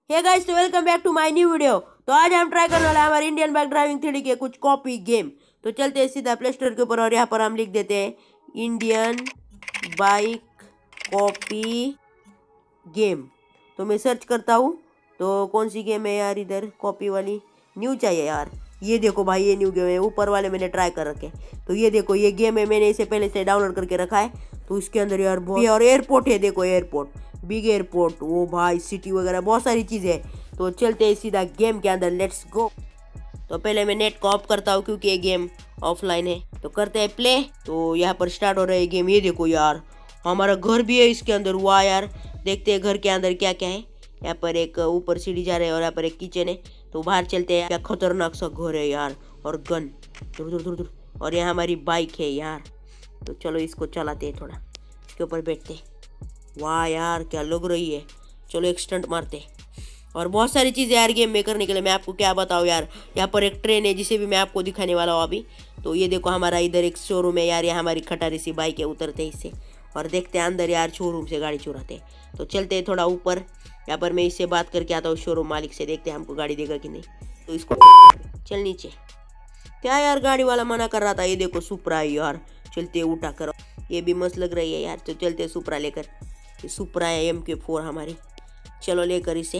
हे guys, तो welcome back to my new video. तो आज हम ट्राई करने वाले हैं हमारे इंडियन बाइक ड्राइविंग 3D के कुछ कॉपी गेम। तो चलते हैं सीधा प्ले स्टोर के ऊपर और यहाँ पर हम लिख देते हैं इंडियन बाइक कॉपी गेम। तो मैं सर्च करता हूँ तो कौन सी गेम है यार, इधर कॉपी वाली न्यू चाहिए यार। ये देखो भाई, ये न्यू गेम है, ऊपर वाले मैंने ट्राई कर रखे। तो ये देखो, ये गेम है, मैंने इसे पहले से डाउनलोड करके रखा है। तो इसके अंदर यार बहुत और एयरपोर्ट है, देखो एयरपोर्ट, बिग एयरपोर्ट, वो भाई सिटी वगैरह बहुत सारी चीज़ें हैं। तो चलते हैं सीधा गेम के अंदर, लेट्स गो। तो पहले मैं नेट को ऑफ करता हूँ क्योंकि ये गेम ऑफलाइन है। तो करते हैं प्ले। तो यहाँ पर स्टार्ट हो रहा है गेम। ये देखो यार, हमारा घर भी है इसके अंदर। वाह यार, देखते हैं घर के अंदर क्या क्या है। यहाँ पर एक ऊपर सीढ़ी जा रहे है और यहाँ पर एक किचन है। तो बाहर चलते हैं। क्या खतरनाक सा घर है यार, और गन दूर दूर दूर दूर। और यहाँ हमारी बाइक है यार। तो चलो इसको चलाते हैं, थोड़ा इसके ऊपर बैठते हैं। वाह यार, क्या लग रही है। चलो एक स्टंट मारते हैं। और बहुत सारी चीज़ें यार गेम में करने के लिए, मैं आपको क्या बताऊँ यार। यहाँ पर एक ट्रेन है जिसे भी मैं आपको दिखाने वाला हूँ अभी। तो ये देखो, हमारा इधर एक शोरूम है यार। यहाँ हमारी खटारी सी बाइक है, उतरते हैं इससे और देखते हैं अंदर यार शोरूम से गाड़ी चुराते हैं। तो चलते हैं थोड़ा ऊपर। यहाँ पर मैं इससे बात करके आता हूँ शोरूम मालिक से, देखते हैं हमको गाड़ी देगा कि नहीं। तो इसको चल नीचे। क्या यार, गाड़ी वाला मना कर रहा था। ये देखो सुपरा है यार, चलते उठा करो। ये भी मस्त लग रही है यार। तो चलते सुपरा लेकर। ये सुपरा है MK4 हमारी, चलो लेकर इसे।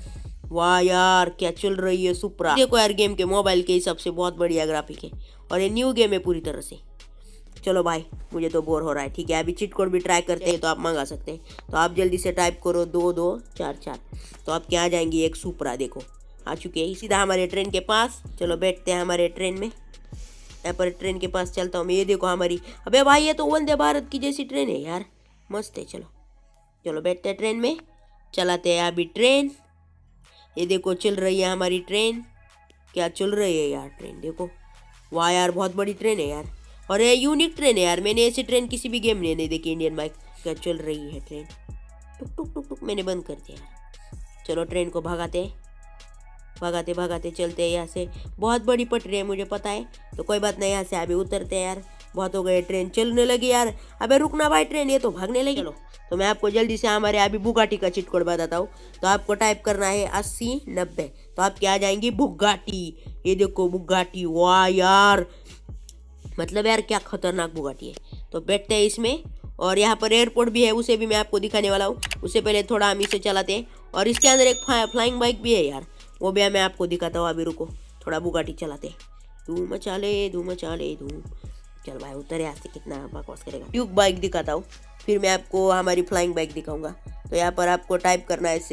वाह यार, क्या चल रही है सुपरा। देखो यार, गेम के मोबाइल के हिसाब से बहुत बढ़िया ग्राफिक है और ये न्यू गेम है पूरी तरह से। चलो भाई, मुझे तो बोर हो रहा है। ठीक है, अभी चीट कोड भी ट्राई करते हैं, तो आप मंगा सकते हैं। तो आप जल्दी से टाइप करो 2244। तो आपके आ जाएंगी एक सुपरा, देखो आ चुके हैं सीधा हमारे ट्रेन के पास। चलो बैठते हैं हमारे ट्रेन में। यहाँ पर ट्रेन के पास चलता हूँ मैं। ये देखो हमारी, अबे भाई ये तो वंदे भारत की जैसी ट्रेन है यार, मस्त है। चलो चलो बैठते हैं ट्रेन में, चलाते हैं अभी ट्रेन। ये देखो चल रही है हमारी ट्रेन। क्या चल रही है यार ट्रेन, देखो। वाह यार, बहुत बड़ी ट्रेन है यार, और ये यूनिक ट्रेन है यार। मैंने ऐसी ट्रेन किसी भी गेम में नहीं देखी इंडियन बाइक। क्या चल रही है ट्रेन, टुक टुक टुक टुक। मैंने बंद कर दिया यार। चलो ट्रेन को भगाते भगाते भगाते चलते हैं यहाँ से। बहुत बड़ी पटरी है, मुझे पता है। तो कोई बात नहीं, यहाँ से अभी उतरते हैं यार। बहुत हो गए, ट्रेन चलने लगी यार। अबे रुकना भाई, ट्रेन ये तो भागने लगी। चलो, तो मैं आपको जल्दी से हमारे अभी बुगाटी का चिट कोड बताता हूँ। तो आपको टाइप करना है 8090। तो आपकी आ जाएंगी बुगाटी। ये देखो बुगाटी, वाह यार, मतलब यार क्या खतरनाक बुगाटी है। तो बैठते हैं इसमें। और यहाँ पर एयरपोर्ट भी है, उसे भी मैं आपको दिखाने वाला हूँ। उससे पहले थोड़ा हम इसे चलाते हैं। और इसके अंदर एक फ्लाइंग बाइक भी है यार, वो भी मैं आपको दिखाता हूँ। अभी रुको, थोड़ा बुगाटी चलाते। धूम मचा ले, धूम मचा ले, धूम। चल भाई उतर यहाँ से, कितना बकवास करेगा। ड्यूक बाइक दिखाता हूँ, फिर मैं आपको हमारी फ्लाइंग बाइक दिखाऊंगा। तो यहाँ पर आपको टाइप करना है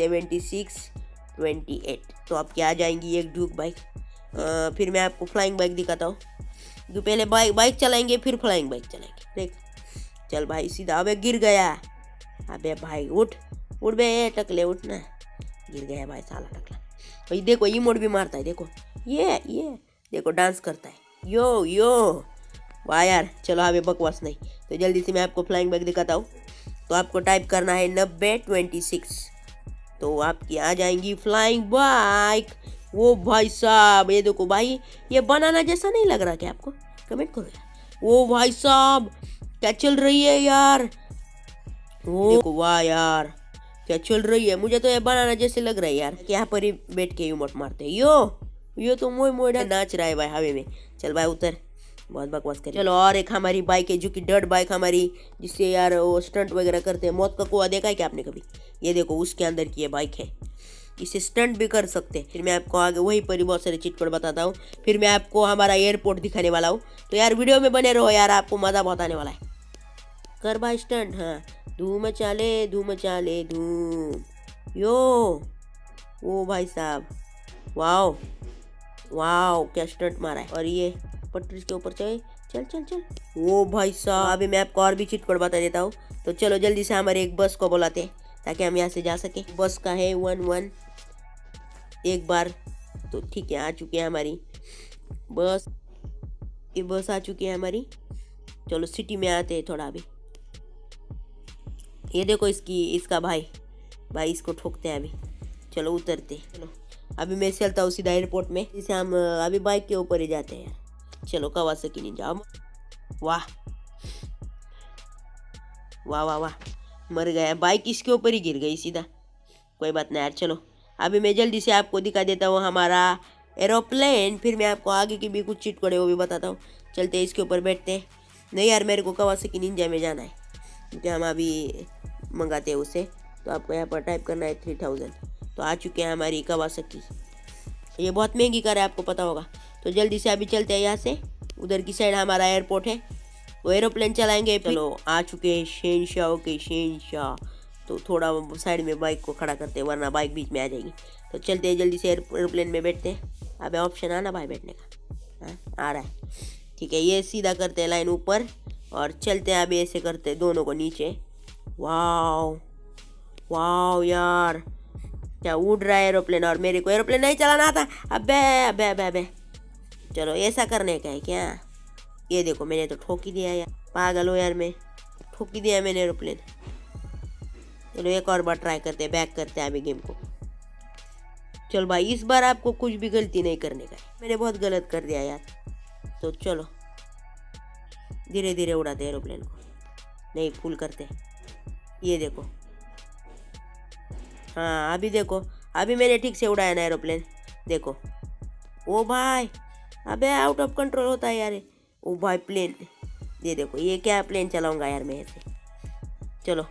7628। तो आपकी आ जाएंगी एक ड्यूक बाइक। फिर मैं आपको फ्लाइंग बाइक दिखाता हूँ। तो पहले बाइक चलाएंगे, फिर फ्लाइंग बाइक चलाएंगे, देख। चल भाई सीधा। अबे गिर गया। अबे भाई उठ उठ बे टकले, उठ ना। गिर गया भाई साला टकला। भाई देखो, इमोट भी मारता है, देखो ये देखो डांस करता है, यो यो। वाह यार, चलो अभी बकवास नहीं। तो जल्दी से मैं आपको फ्लाइंग बाइक दिखाता हूँ। तो आपको टाइप करना है 9026। तो आपकी आ जाएंगी फ्लाइंग बाइक। वो भाई साहब, ये देखो भाई, ये बनाना जैसा नहीं लग रहा क्या आपको? कमेंट करो यार। वो भाई साहब, क्या चल रही है यार। वो देखो, वाह यार, क्या चल रही है। मुझे तो ये बनाना जैसे लग रहा है यार। यहाँ पर ही बैठ के इमोट मारते हैं। यो तो मोय मोय नाच रहा है भाई हवे में। चल भाई उतर, बहुत बकवास कर। चलो, और एक हमारी बाइक है जो कि डर्ट बाइक हमारी, जिससे यार वो स्टंट वगैरह करते हैं। मौत का कुआं देखा है क्या आपने कभी? ये देखो उसके अंदर की ये बाइक है, इसे स्टंट भी कर सकते हैं। फिर मैं आपको आगे वहीं पर ही बहुत सारे चीट कोड बताता हूँ। फिर मैं आपको हमारा एयरपोर्ट दिखाने वाला हूँ। तो यार वीडियो में बने रहो यार, आपको मज़ा बहुत आने वाला है। कर भाई स्टंट, हाँ, धूम चाले धूम चाले धूम। यो ओ भाई साहब, वाओ वाओ, क्या स्टंट मारा है। और ये पटरी के ऊपर चल चल चल चल। ओ भाई साहब, अभी मैं आपको और भी चीट कोड बता देता हूँ। तो चलो जल्दी से हमारे एक बस को बुलाते हैं ताकि हम यहाँ से जा सके। बस का है 11 एक बार। तो ठीक है, आ चुकी है हमारी बस। ये बस आ चुकी है हमारी। चलो सिटी में आते हैं थोड़ा अभी। ये देखो इसका भाई इसको ठोकते हैं अभी। चलो उतरते। चलो अभी मैं चलता हूँ सीधा एयरपोर्ट में। इसे हम अभी बाइक के ऊपर ही जाते हैं यार। चलो कावासाकी निंजा। वाह वाह वाह वाह, मर गया। बाइक इसके ऊपर ही गिर गई सीधा। कोई बात नहीं यार, चलो अभी मैं जल्दी से आपको दिखा देता हूँ हमारा एरोप्लेन, फिर मैं आपको आगे की भी कुछ चीट कोड है वो भी बताता हूँ। चलते इसके ऊपर बैठते हैं। नहीं यार, मेरे को कावासाकी निंजा में जाना है क्योंकि हम अभी मंगाते हैं उसे। तो आपको यहाँ पर टाइप करना है 3000। तो आ चुके हैं हमारी कावासाकी। ये बहुत महंगी कार है, आपको पता होगा। तो जल्दी से अभी चलते हैं यहाँ से। उधर की साइड हमारा एयरपोर्ट है, वो एरोप्लेन चलाएंगे। चलो आ चुके हैं शहंशाह के शहंशाह। तो थोड़ा साइड में बाइक को खड़ा करते हैं वरना बाइक बीच में आ जाएगी। तो चलते हैं जल्दी से एरोप्लेन में बैठते हैं। अबे ऑप्शन आना भाई बैठने का, हाँ आ रहा है। ठीक है, ये सीधा करते हैं लाइन ऊपर और चलते हैं। अभी ऐसे करते हैं दोनों को नीचे। वाओ वाओ यार, क्या उड़ रहा है एरोप्लेन। और मेरे को एरोप्लेन नहीं चलाना आता। अबे अबे अबे अबे, चलो ऐसा करने का है क्या? ये देखो मैंने तो ठोक ही दिया यार, पागल हो यार, मैं ठोक ही दिया मैंने एरोप्लेन। चलो एक और बार ट्राई करते हैं, बैक करते हैं अभी गेम को। चलो भाई, इस बार आपको कुछ भी गलती नहीं करने का है, मैंने बहुत गलत कर दिया यार। तो चलो धीरे धीरे उड़ाते हैं एरोप्लेन को, नहीं फुल करते। ये देखो, हाँ अभी देखो, अभी मैंने ठीक से उड़ाया ना एरोप्लेन, देखो। ओ भाई, अबे आउट ऑफ कंट्रोल होता है यार। ओ भाई प्लेन, ये देखो, ये क्या प्लेन चलाऊंगा यार मैं ऐसे। चलो,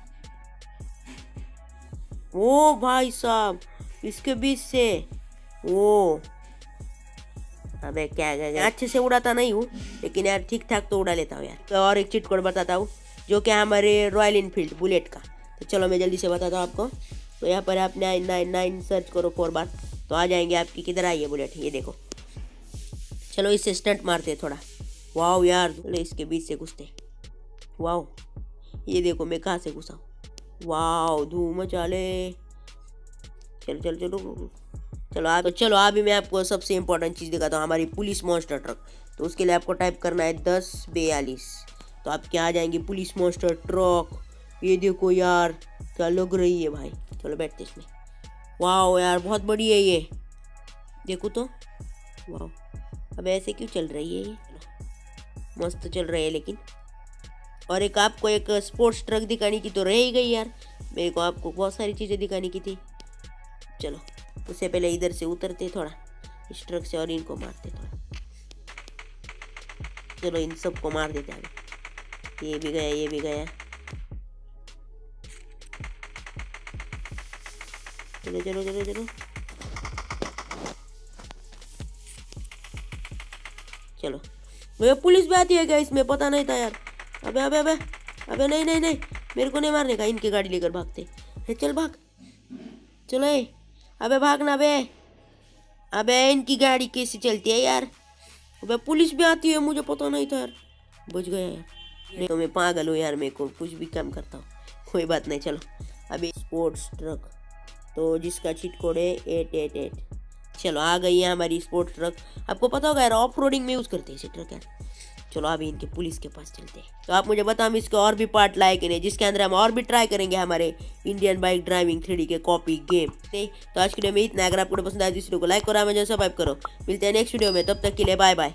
ओ भाई साहब, इसके बीच से ओ, अबे क्या अच्छे से उड़ाता नहीं हूँ लेकिन यार ठीक ठाक तो उड़ा लेता हूँ यार। तो और एक चीट कोड बताता हूँ जो कि हमारे रॉयल इनफील्ड बुलेट का। तो चलो मैं जल्दी से बताता हूँ आपको। तो यहाँ पर आप 999 सर्च करो 4 बार, तो आ जाएंगे आपकी। किधर आई है बुलेट, ये देखो। चलो इससे स्टंट मारते थोड़ा। वाओ यार, इसके बीच से घुसते। वाओ, ये देखो मैं कहाँ से घुसा हूँ। वाओ धूम मचा ले। चलो चलो चलो चलो अभी मैं आपको सबसे इम्पोर्टेंट चीज़ दिखाता हूँ, हमारी पुलिस मॉन्स्टर ट्रक। तो उसके लिए आपको टाइप करना है 1042। तो आप क्या आ जाएंगे, पुलिस मॉन्स्टर ट्रक। ये देखो यार क्या लग रही है भाई। चलो बैठते इसमें। वाओ यार बहुत बड़ी है ये, देखो तो। वाओ, अब ऐसे क्यों चल रही है ये, मस्त चल रही है लेकिन। और एक आपको एक स्पोर्ट्स ट्रक दिखाने की तो रह ही गई यार, मेरे को आपको बहुत सारी चीज़ें दिखाने की थी। चलो उससे पहले इधर से उतरते थोड़ा इस ट्रक से और इनको मारते थोड़ा। चलो इन सबको मार देते हैं। ये भी गया, ये भी गया। चलो चलो चलो चलो चलो। भैया पुलिस भी आती है क्या इसमें, पता नहीं था यार। अबे अबे अबे अबे, नहीं नहीं नहीं, मेरे को नहीं मारने का। इनकी गाड़ी लेकर भागते हैं। चल भाग, चलो। अबे भागना बे। अबे इनकी गाड़ी कैसी चलती है यार। अबे पुलिस भी आती है, मुझे पता नहीं था यार। बच गया यार, नहीं तो मैं पागल हूँ यार, मेरे को कुछ भी काम करता हूँ। कोई बात नहीं। चलो अभी स्पोर्ट्स ट्रक, तो जिसका चीट कोड है 888। चलो आ गई है हमारी स्पोर्ट्स ट्रक। आपको पता होगा यार, ऑफ रोडिंग में यूज़ करते हैं इसे ट्रक यार। चलो अभी इनके पुलिस के पास चलते हैं। तो आप मुझे बताओ हम इसके और भी पार्ट लाए कि नहीं, जिसके अंदर हम और भी ट्राई करेंगे हमारे इंडियन बाइक ड्राइविंग 3D के कॉपी गेम। नहीं तो आज की वीडियो में इतना। अगर आपको पसंद आया तो इस वीडियो को लाइक करो, मुझे सब्सक्राइब करो। मिलते हैं नेक्स्ट वीडियो में, तब तक के लिए बाय बाय।